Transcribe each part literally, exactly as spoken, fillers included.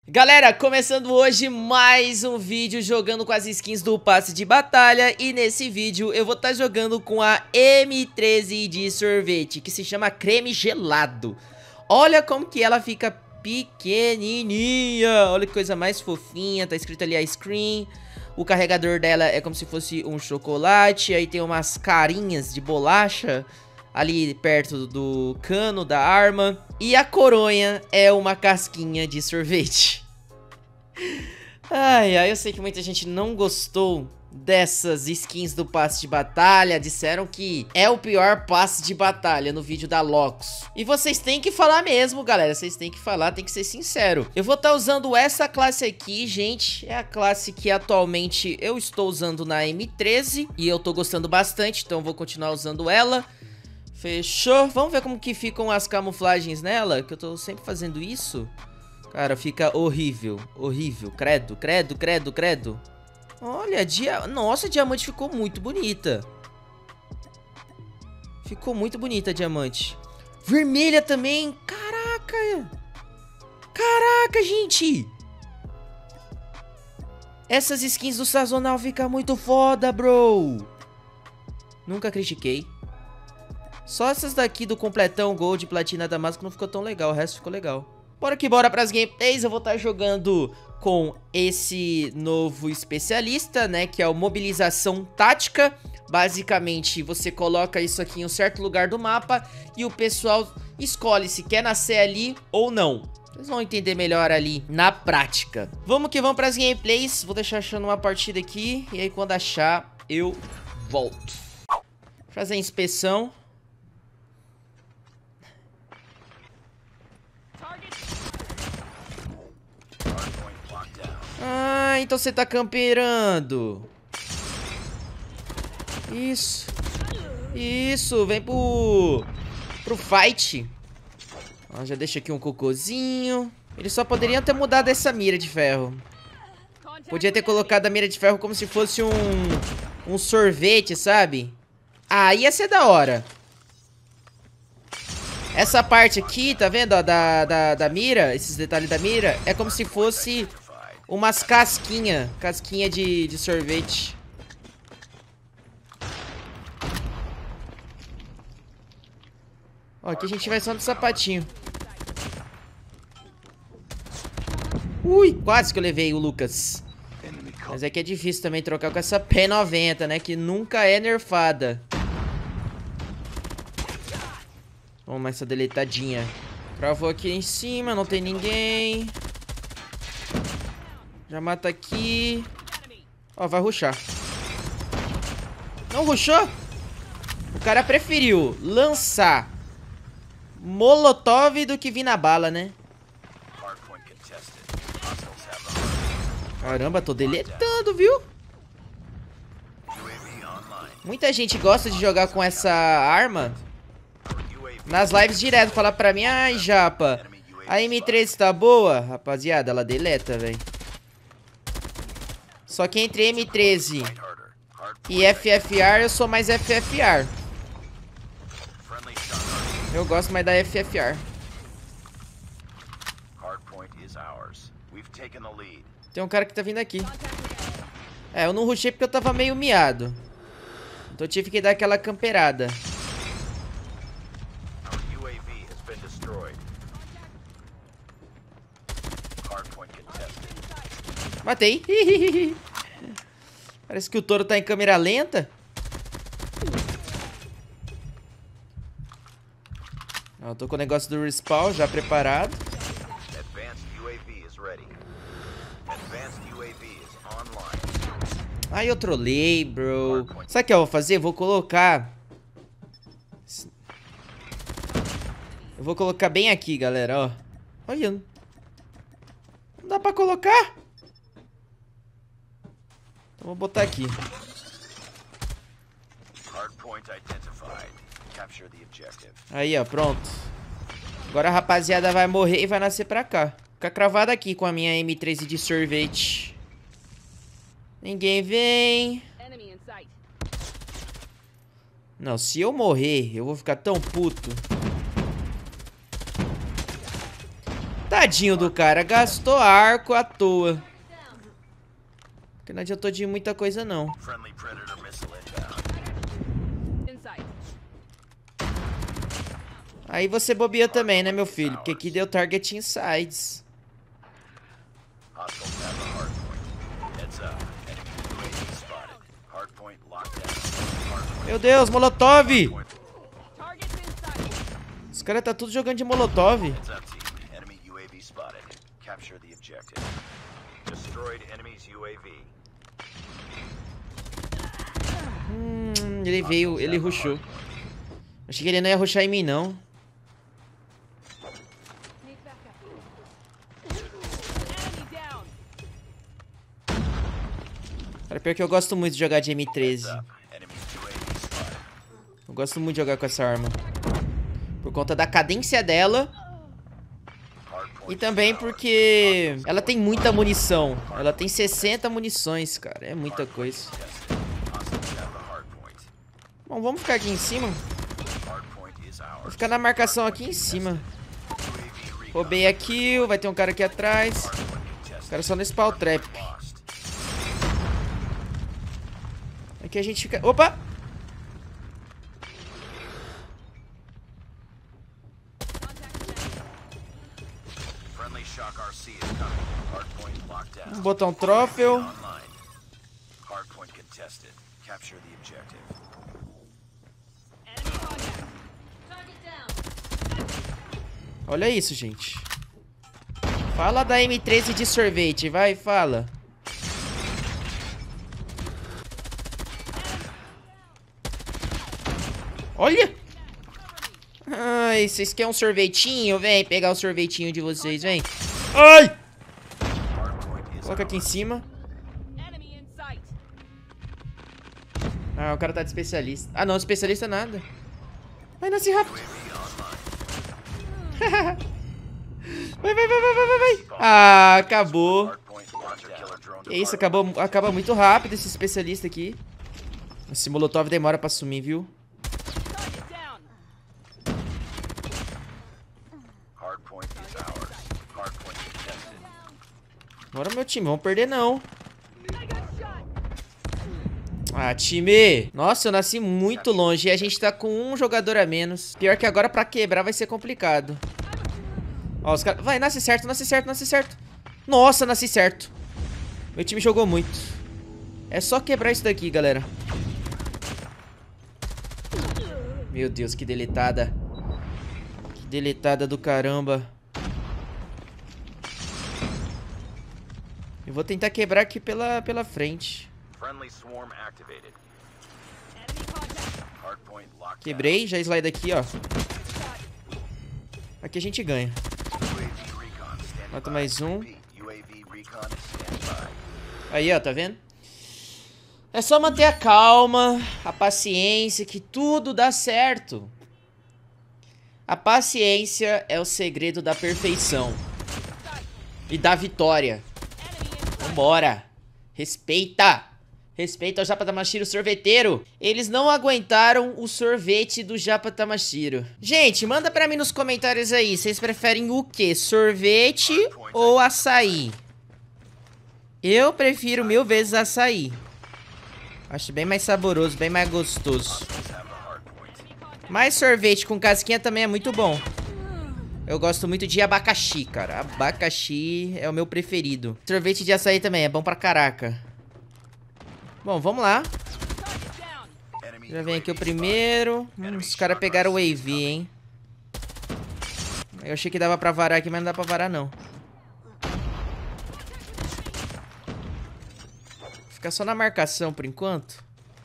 Galera, começando hoje mais um vídeo jogando com as skins do passe de batalha. E nesse vídeo eu vou estar jogando com a M treze de sorvete, que se chama creme gelado. Olha como que ela fica pequenininha, olha que coisa mais fofinha, tá escrito ali ice cream. O carregador dela é como se fosse um chocolate, aí tem umas carinhas de bolacha ali perto do cano da arma. E a coronha é uma casquinha de sorvete. Ai, ai, eu sei que muita gente não gostou dessas skins do passe de batalha. Disseram que é o pior passe de batalha no vídeo da Locus. E vocês têm que falar mesmo, galera. Vocês têm que falar, tem que ser sincero. Eu vou estar usando essa classe aqui, gente. É a classe que atualmente eu estou usando na M treze. E eu tô gostando bastante, então eu vou continuar usando ela. Fechou? Vamos ver como que ficam as camuflagens nela, que eu tô sempre fazendo isso. Cara, fica horrível, horrível. Credo, credo, credo, credo. Olha, dia... nossa, a diamante ficou muito bonita. Ficou muito bonita a diamante. Vermelha também, caraca. Caraca, gente. Essas skins do sazonal ficam muito foda, bro. Nunca critiquei. Só essas daqui do completão Gold, Platina, Damasco não ficou tão legal, o resto ficou legal. Bora que bora pras gameplays. Eu vou estar jogando com esse novo especialista, né, que é o Mobilização Tática. Basicamente, você coloca isso aqui em um certo lugar do mapa e o pessoal escolhe se quer nascer ali ou não. Vocês vão entender melhor ali na prática. Vamos que vamos pras gameplays. Vou deixar achando uma partida aqui e aí quando achar, eu volto. Fazer a inspeção. Ah, então você tá camperando. Isso. Isso, vem pro... pro fight. Ó, já deixa aqui um cocôzinho. Eles só poderiam ter mudado essa mira de ferro. Podia ter colocado a mira de ferro como se fosse um... um sorvete, sabe? Ah, ia ser da hora. Essa parte aqui, tá vendo, ó, da, da, da mira, esses detalhes da mira, é como se fosse umas casquinhas, casquinha de, de sorvete. Ó, aqui a gente vai só no sapatinho. Ui, quase que eu levei o Lucas. Mas é que é difícil também trocar com essa P noventa, né, que nunca é nerfada. Vamos essa deletadinha. Travou aqui em cima, não tem ninguém. Já mata aqui. Ó, vai rushar. Não rushou? O cara preferiu lançar molotov do que vir na bala, né? Caramba, tô deletando, viu? Muita gente gosta de jogar com essa arma nas lives direto, falar pra mim: ai, Japa, a M treze tá boa? Rapaziada, ela deleta, velho. Só que entre M treze e F F R, eu sou mais F F R. Eu gosto mais da F F R. Tem um cara que tá vindo aqui. É, eu não rushei porque eu tava meio miado. Então eu tive que dar aquela camperada. Matei. Parece que o touro tá em câmera lenta. Eu tô com o negócio do respawn já preparado. Ai, eu trolei, bro. Sabe o que eu vou fazer? Eu vou colocar... Eu vou colocar bem aqui, galera, ó. Olha. Não dá pra colocar? Então vou botar aqui. Aí, ó, pronto. Agora a rapaziada vai morrer e vai nascer pra cá. Fica cravado aqui com a minha M treze de sorvete. Ninguém vem. Não, se eu morrer, eu vou ficar tão puto. Tadinho do cara, gastou arco à toa. Porque não adiantou de muita coisa, não. Aí você bobia também, né, meu filho? Porque aqui deu target insides. Meu Deus, Molotov! Os caras tá tudo jogando de Molotov. Hum, ele veio, ele rushou. Achei que ele não ia rushar em mim, não. Cara, pior que eu gosto muito de jogar de M treze. Eu gosto muito de jogar com essa arma. Por conta da cadência dela. E também porque ela tem muita munição. Ela tem sessenta munições, cara. É muita coisa. Bom, vamos ficar aqui em cima. Vou ficar na marcação aqui em cima. Roubei a kill. Vai ter um cara aqui atrás. Os caras só no spawn trap. Aqui a gente fica... Opa! Vamos botar um troféu. Olha isso, gente. Fala da M treze de sorvete, vai, fala. Olha! Ai, vocês querem um sorvetinho? Vem pegar o sorvetinho de vocês, vem. Ai! Coloca aqui em cima. Ah, o cara tá de especialista. Ah, não, especialista nada. Vai, nasce rápido. Vai, vai, vai, vai, vai, vai. Ah, acabou. Que isso, acabou, acaba muito rápido esse especialista aqui. Esse molotov demora pra sumir, viu? Bora, meu time, vamos perder não. Ah, time. Nossa, eu nasci muito longe e a gente tá com um jogador a menos. Pior que agora pra quebrar vai ser complicado. Ó, os caras... Vai, nasce certo, nasce certo, nasce certo. Nossa, nasci certo. Meu time jogou muito. É só quebrar isso daqui, galera. Meu Deus, que deletada. Que deletada do caramba. Eu vou tentar quebrar aqui pela, pela frente. Quebrei, já slide aqui, ó. Aqui a gente ganha. Mata mais um. Aí, ó, tá vendo? É só manter a calma, a paciência, que tudo dá certo. A paciência é o segredo da perfeição. E da vitória. Vambora. Respeita. Respeita o Japa Tamashiro sorveteiro. Eles não aguentaram o sorvete do Japa Tamashiro. Gente, manda pra mim nos comentários aí. Vocês preferem o quê? Sorvete ou açaí? Eu prefiro mil vezes açaí. Acho bem mais saboroso, bem mais gostoso. Mas sorvete com casquinha também é muito bom. Eu gosto muito de abacaxi, cara. Abacaxi é o meu preferido. Sorvete de açaí também é bom pra caraca. Bom, vamos lá. Já vem aqui o primeiro. Hum, os caras pegaram o A V, hein. Eu achei que dava pra varar aqui, mas não dá pra varar, não. Fica só na marcação por enquanto.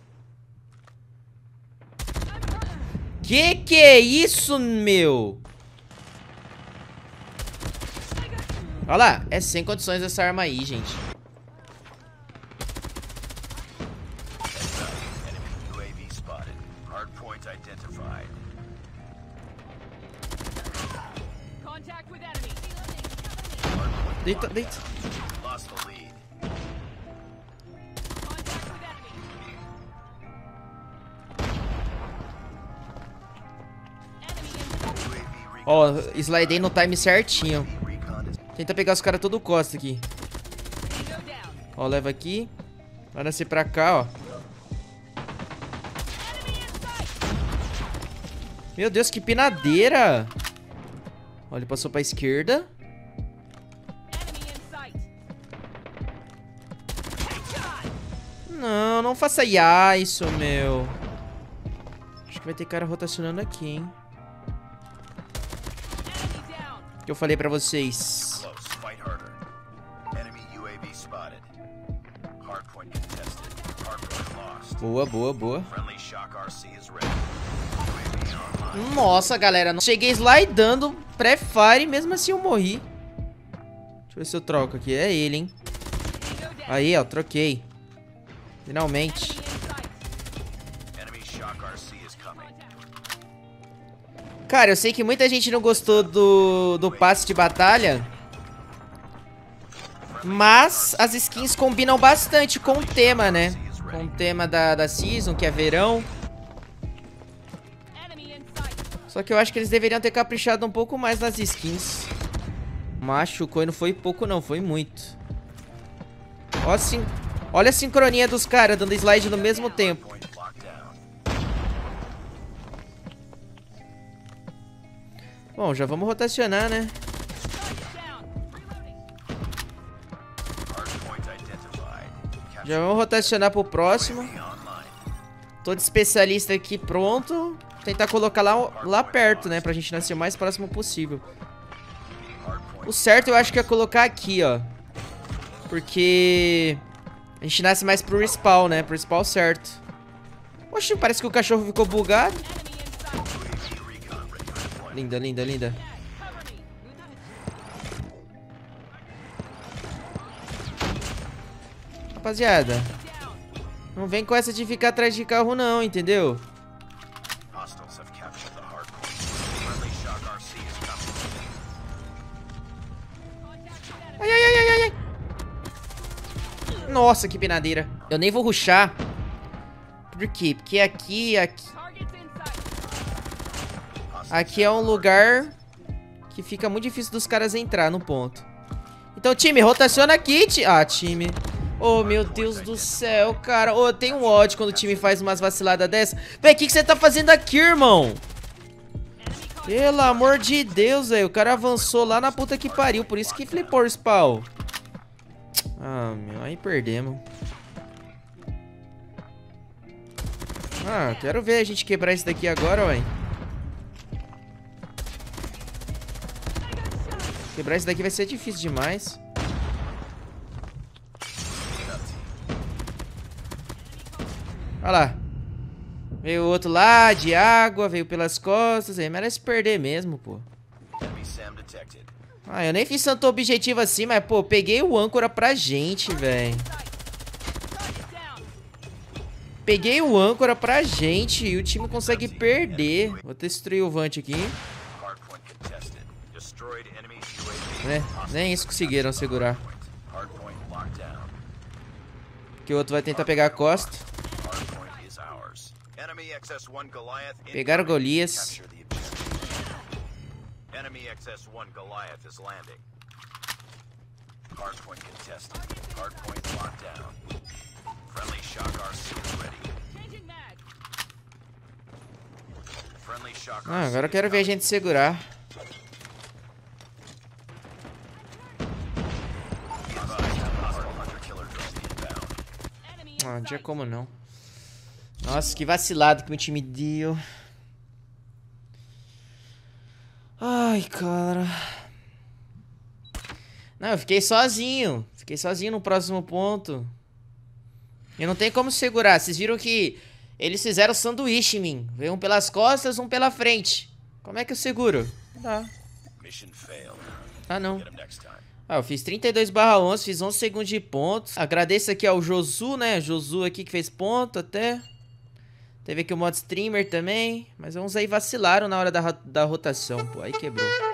Que que é isso, meu? Olha lá, é sem condições essa arma aí, gente. Deita, deita. Ó, oh, slidei no time certinho. Tenta pegar os caras todo costa aqui. Ó, leva aqui. Vai nascer pra cá, ó. Meu Deus, que pinadeira. Ó, ele passou pra esquerda. Não, não faça isso, meu. Acho que vai ter cara rotacionando aqui, hein. O que eu falei pra vocês. Boa, boa, boa. Nossa, galera. Cheguei slidando pré-fire, mesmo assim eu morri. Deixa eu ver se eu troco aqui. É ele, hein. Aí, ó, troquei. Finalmente. Cara, eu sei que muita gente não gostou do, do passe de batalha. Mas as skins combinam bastante com o tema, né? Com o tema da, da season, que é verão. Só que eu acho que eles deveriam ter caprichado um pouco mais nas skins. Machucou e não foi pouco não, foi muito. Ó, assim, olha a sincronia dos caras dando slide no mesmo tempo. Bom, já vamos rotacionar, né? Já vamos rotacionar pro próximo. Tô de especialista aqui pronto. Tentar colocar lá, lá perto, né? Pra gente nascer o mais próximo possível. O certo eu acho que é colocar aqui, ó. Porque a gente nasce mais pro respawn, né? Pro respawn certo. Oxi, parece que o cachorro ficou bugado. Linda, linda, linda. Rapaziada, não vem com essa de ficar atrás de carro não, entendeu? Ai, ai, ai, ai, ai. Nossa, que pinadeira. Eu nem vou rushar. Por quê? Porque aqui, aqui... Aqui é um lugar que fica muito difícil dos caras entrar no ponto. Então, time, rotaciona aqui, ti... Ah, time... Oh, meu Deus do céu, cara. Oh, eu tenho um ódio quando o time faz umas vaciladas dessa. Véi, o que, que você tá fazendo aqui, irmão? Pelo amor de Deus, velho. O cara avançou lá na puta que pariu. Por isso que flipou o spawn. Ah, meu. Aí perdemos. Ah, quero ver a gente quebrar isso daqui agora, ué. Quebrar isso daqui vai ser difícil demais. Olha lá. Veio o outro lá, de água, veio pelas costas. Aí merece perder mesmo, pô. Ah, eu nem fiz tanto objetivo assim, mas, pô, peguei o âncora pra gente, velho. Peguei o âncora pra gente e o time consegue perder. Vou destruir o Vant aqui. É, nem isso conseguiram segurar. Que o outro vai tentar pegar a costa. Pegaram Golias. Ah, agora eu quero ver a gente segurar. Ah, não tinha como não. Nossa, que vacilado que o time deu. Ai, cara. Não, eu fiquei sozinho. Fiquei sozinho no próximo ponto. E não tem como segurar. Vocês viram que eles fizeram sanduíche em mim. Veio um pelas costas, um pela frente. Como é que eu seguro? Não dá. Ah, não. Ah, eu fiz trinta e dois barra onze, fiz onze segundos de pontos. Agradeço aqui ao Josu, né? Josu aqui que fez ponto até. Teve aqui o mod streamer também. Mas uns aí vacilaram na hora da, da rotação, pô. Aí quebrou.